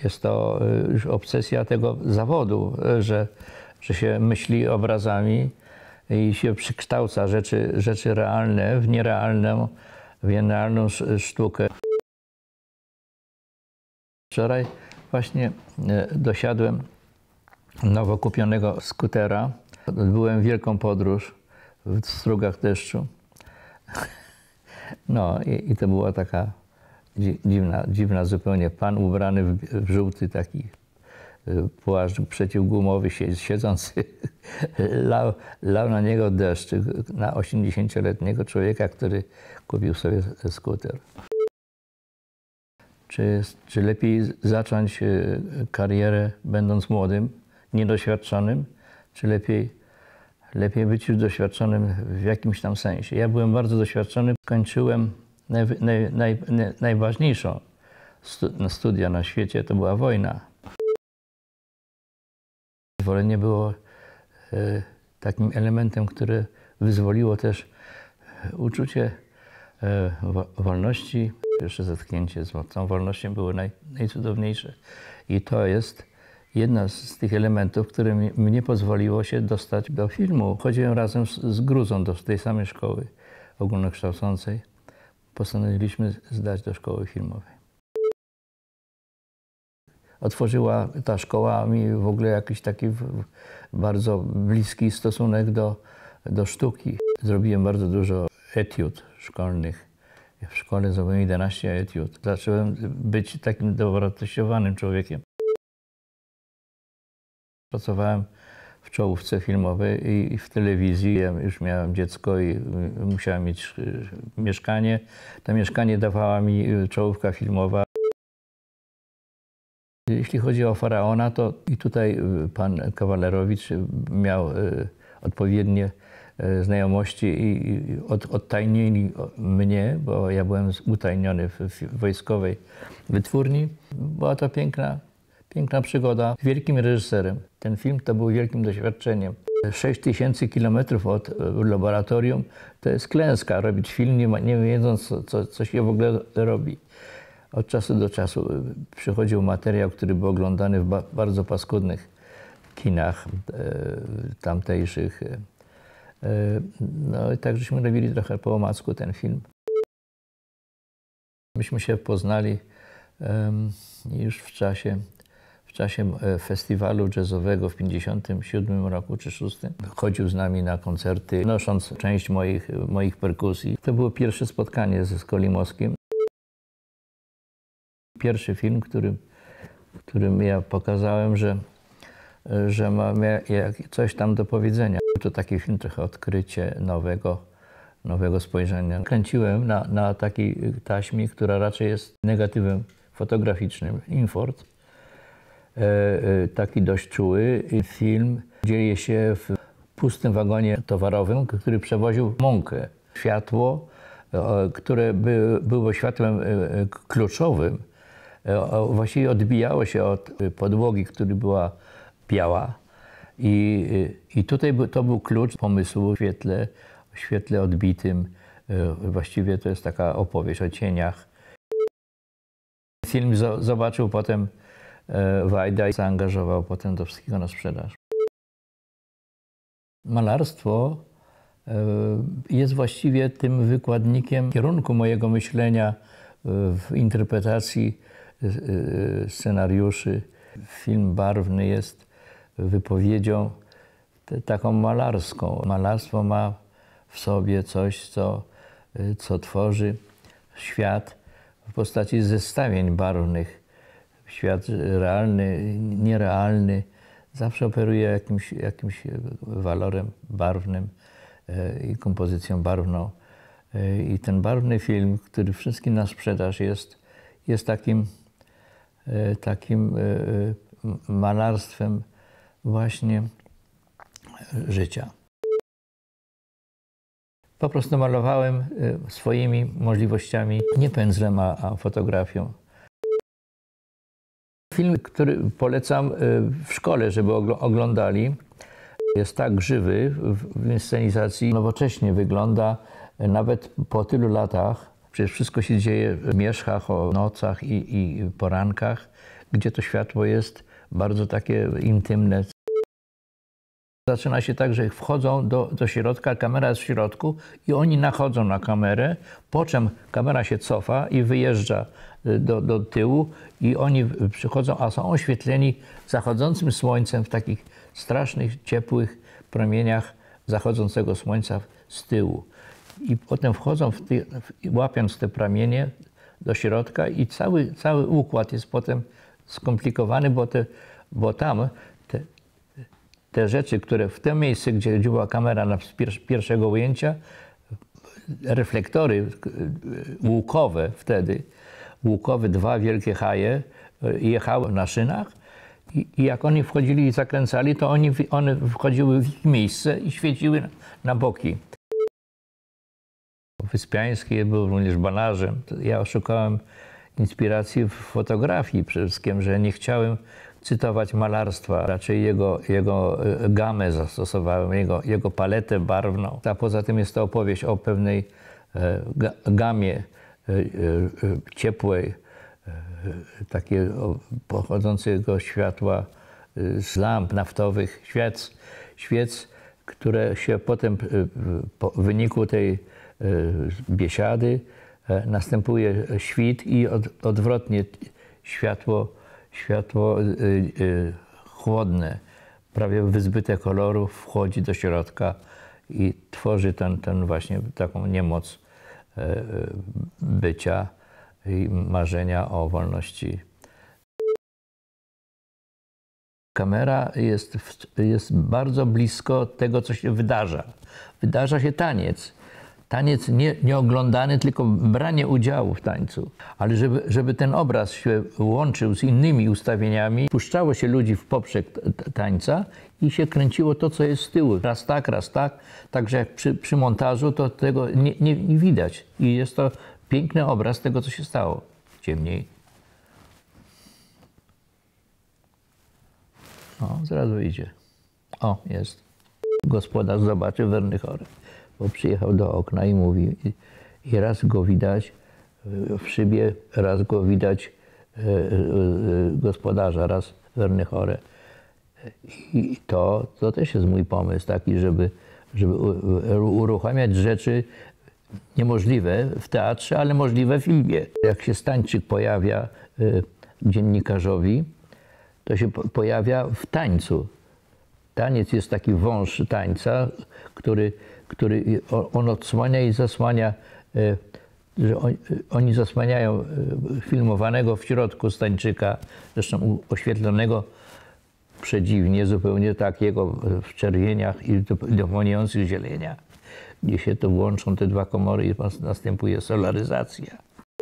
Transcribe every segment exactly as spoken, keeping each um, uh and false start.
Jest to już obsesja tego zawodu, że, że się myśli obrazami i się przykształca rzeczy, rzeczy realne w nierealną, w nierealną sztukę. Wczoraj właśnie dosiadłem nowo kupionego skutera. Odbyłem wielką podróż w strugach deszczu. No i, i to była taka dziwna, dziwna zupełnie. Pan ubrany w, w żółty taki płaszcz przeciwgumowy, siedzący, lał, lał na niego deszcz, na osiemdziesięcioletniego człowieka, który kupił sobie skuter. Czy, czy lepiej zacząć karierę będąc młodym, niedoświadczonym, czy lepiej, lepiej być już doświadczonym w jakimś tam sensie? Ja byłem bardzo doświadczony, skończyłem naj, naj, naj, najważniejszą studia na świecie, to była wojna. Wyzwolenie było e, takim elementem, które wyzwoliło też uczucie e, wolności. Pierwsze zetknięcie z tą wolnością było naj, najcudowniejsze. I to jest jedna z tych elementów, które mi, mnie pozwoliło się dostać do filmu. Chodziłem razem z, z Gruzą do tej samej szkoły ogólnokształcącej. Postanowiliśmy zdać do szkoły filmowej. Otworzyła ta szkoła mi w ogóle jakiś taki bardzo bliski stosunek do, do sztuki. Zrobiłem bardzo dużo etiud szkolnych. W szkole zrobiłem jedenaście etiud. Zacząłem być takim dowartościowanym człowiekiem. Pracowałem w czołówce filmowej i w telewizji. Ja już miałem dziecko i musiałem mieć mieszkanie. To mieszkanie dawała mi czołówka filmowa. Jeśli chodzi o Faraona, to i tutaj pan Kawalerowicz miał odpowiednie znajomości i odtajnili mnie, bo ja byłem utajniony w wojskowej wytwórni. Była to piękna, piękna przygoda z wielkim reżyserem. Ten film to był wielkim doświadczeniem. sześć tysięcy kilometrów od laboratorium to jest klęska. Robić film nie, ma, nie wiedząc, co, co się w ogóle robi. Od czasu do czasu przychodził materiał, który był oglądany w ba bardzo paskudnych kinach e, tamtejszych. E, no i tak żeśmy robili trochę po omacku ten film. Myśmy się poznali e, już w czasie, w czasie festiwalu jazzowego w pięćdziesiątym siódmym roku czy szóstym. Chodził z nami na koncerty, nosząc część moich, moich perkusji. To było pierwsze spotkanie ze Skolimowskim. Pierwszy film, którym, którym ja pokazałem, że, że mam coś tam do powiedzenia. To taki film, trochę odkrycie nowego, nowego spojrzenia. Kręciłem na, na takiej taśmie, która raczej jest negatywem fotograficznym, Infort. E, e, taki dość czuły. Film dzieje się w pustym wagonie towarowym, który przewoził mąkę. Światło, e, które by, było światłem e, kluczowym, właściwie odbijało się od podłogi, która była biała. I, i tutaj to był klucz pomysłu w świetle, w świetle odbitym. Właściwie to jest taka opowieść o cieniach. Film zobaczył potem Wajda i zaangażował potem do wszystkiego na sprzedaż. Malarstwo jest właściwie tym wykładnikiem kierunku mojego myślenia w interpretacji scenariuszy. Film barwny jest wypowiedzią taką malarską. Malarstwo ma w sobie coś, co, co tworzy świat w postaci zestawień barwnych. Świat realny, nierealny zawsze operuje jakimś, jakimś walorem barwnym i kompozycją barwną. I ten barwny film, który wszystkim na sprzedaż jest, jest takim, takim malarstwem właśnie życia. Po prostu malowałem swoimi możliwościami, nie pędzlem, a, a fotografią. Film, który polecam w szkole, żeby oglądali, jest tak żywy w inscenizacji, nowocześnie wygląda, nawet po tylu latach. Przecież wszystko się dzieje w zmierzchach, o nocach i, i porankach. gdzie to światło jest bardzo takie intymne. Zaczyna się tak, że wchodzą do, do środka, kamera jest w środku i oni nachodzą na kamerę, po czym kamera się cofa i wyjeżdża do, do tyłu i oni przychodzą, a są oświetleni zachodzącym słońcem w takich strasznych, ciepłych promieniach zachodzącego słońca z tyłu. I potem wchodzą, w ty, łapiąc te promienie do środka i cały, cały układ jest potem skomplikowany, bo, te, bo tam te, te rzeczy, które w tym miejscu, gdzie była kamera na pierwszego ujęcia, reflektory łukowe wtedy, łukowe, dwa wielkie haje jechały na szynach i, i jak oni wchodzili i zakręcali, to oni, one wchodziły w ich miejsce i świeciły na, na boki. Wyspiański był również malarzem. Ja szukałem inspiracji w fotografii przede wszystkim, że nie chciałem cytować malarstwa, raczej jego, jego gamę zastosowałem, jego, jego paletę barwną. A poza tym jest to opowieść o pewnej gamie ciepłej, takiej pochodzącego światła z lamp naftowych, świec, świec, które się potem w wyniku tej biesiady następuje świt i od, odwrotnie światło, światło y, y, chłodne, prawie wyzbyte kolorów wchodzi do środka i tworzy ten, ten właśnie taką niemoc y, y, bycia i marzenia o wolności. Kamera jest, jest bardzo blisko tego, co się wydarza. Wydarza się taniec. Taniec nie, nie oglądany, tylko branie udziału w tańcu. Ale żeby, żeby ten obraz się łączył z innymi ustawieniami, puszczało się ludzi w poprzek tańca i się kręciło to, co jest z tyłu. Raz tak, raz tak. Także jak przy, przy montażu, to tego nie, nie, nie widać. I jest to piękny obraz tego, co się stało. Ciemniej. O, zaraz wyjdzie. O, jest. Gospodarz zobaczy Wernychory. Bo przyjechał do okna i mówi, i, i raz go widać w szybie, raz go widać e, e, gospodarza, raz Wernychorę. I to, to też jest mój pomysł taki, żeby, żeby uruchamiać rzeczy niemożliwe w teatrze, ale możliwe w filmie. Jak się Stańczyk pojawia e, dziennikarzowi, to się po, pojawia w tańcu. Taniec jest taki wąż tańca, który, który on odsłania i zasłania, że on, oni zasłaniają filmowanego w środku Stańczyka, zresztą oświetlonego przedziwnie, zupełnie takiego w czerwieniach i doponujących zielenia, gdzie się to łączą te dwa komory i następuje solaryzacja.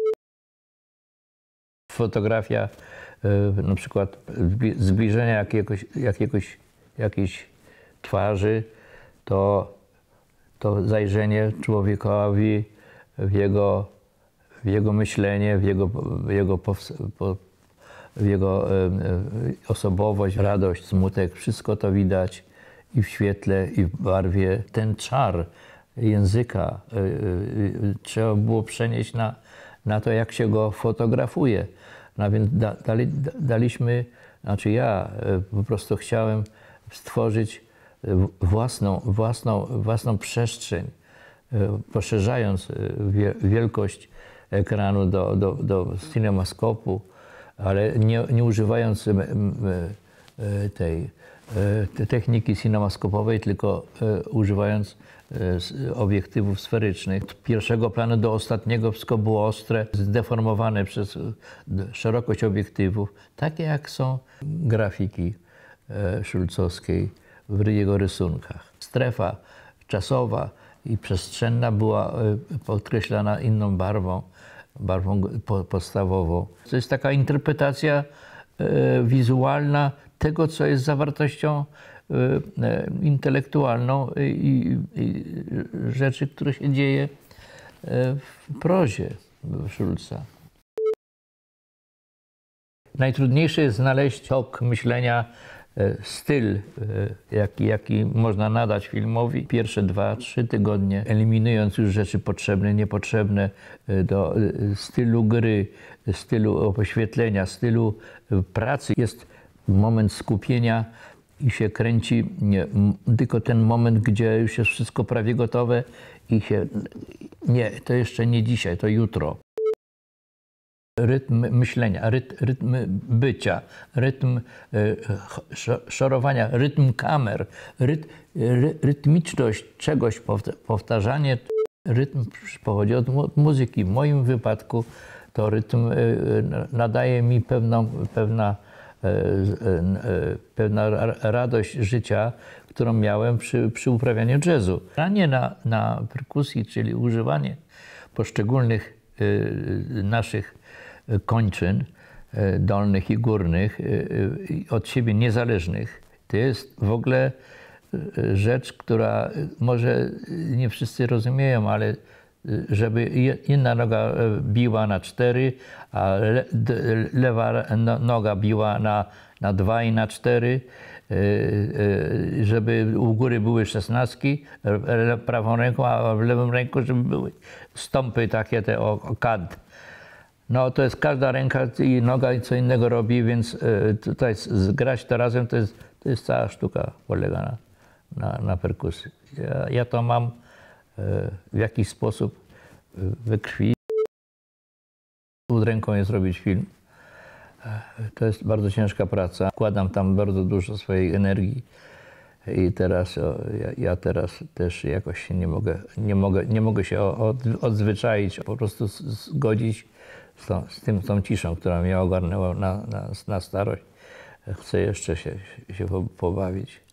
Fotografia, na przykład zbliżenia jakiegoś, jakiegoś jakiejś twarzy, to, to zajrzenie człowiekowi w jego, w jego myślenie, w jego, w jego, w jego osobowość, radość, smutek, wszystko to widać i w świetle, i w barwie. Ten czar języka trzeba było przenieść na, na to, jak się go fotografuje. No więc da, dali, daliśmy, znaczy ja po prostu chciałem stworzyć własną, własną, własną przestrzeń, poszerzając wielkość ekranu do, do, do cinemaskopu, ale nie, nie używając tej, tej techniki cinemaskopowej, tylko używając obiektywów sferycznych. Od pierwszego planu do ostatniego wszystko było ostre, zdeformowane przez szerokość obiektywów, takie jak są grafiki szulcowskiej w jego rysunkach. Strefa czasowa i przestrzenna była podkreślana inną barwą, barwą podstawową. To jest taka interpretacja wizualna tego, co jest zawartością intelektualną i, i rzeczy, które się dzieje w prozie Szulca. Najtrudniejsze jest znaleźć tok myślenia styl, jaki, jaki można nadać filmowi. Pierwsze dwa, trzy tygodnie, eliminując już rzeczy potrzebne, niepotrzebne, do stylu gry, stylu oświetlenia, stylu pracy. Jest moment skupienia i się kręci nie, tylko ten moment, gdzie już jest wszystko prawie gotowe i się... Nie, to jeszcze nie dzisiaj, to jutro. Rytm myślenia, rytm, rytm bycia, rytm szorowania, rytm kamer, rytm, ry, rytmiczność czegoś, powtarzanie. Rytm pochodzi od muzyki. W moim wypadku to rytm nadaje mi pewną, pewna, pewna radość życia, którą miałem przy, przy uprawianiu jazzu. Granie na, na perkusji, czyli używanie poszczególnych naszych kończyn dolnych i górnych, od siebie niezależnych, to jest w ogóle rzecz, która może nie wszyscy rozumieją, ale żeby jedna noga biła na cztery, a lewa noga biła na, na dwa i na cztery, żeby u góry były szesnastki prawą ręką, a w lewą ręku, żeby były stąpy takie te o, o kad. No to jest każda ręka i noga i co innego robi, więc tutaj zgrać to razem to jest, to jest cała sztuka polega na, na, na perkusji. Ja, ja to mam w jakiś sposób we krwi. Ręką jest robić film. To jest bardzo ciężka praca. Wkładam tam bardzo dużo swojej energii i teraz o, ja, ja teraz też jakoś się nie mogę, nie mogę, nie mogę się od, odzwyczaić, po prostu zgodzić z, tą, z tym, tą ciszą, która mnie ogarnęła na, na, na starość. Chcę jeszcze się, się pobawić.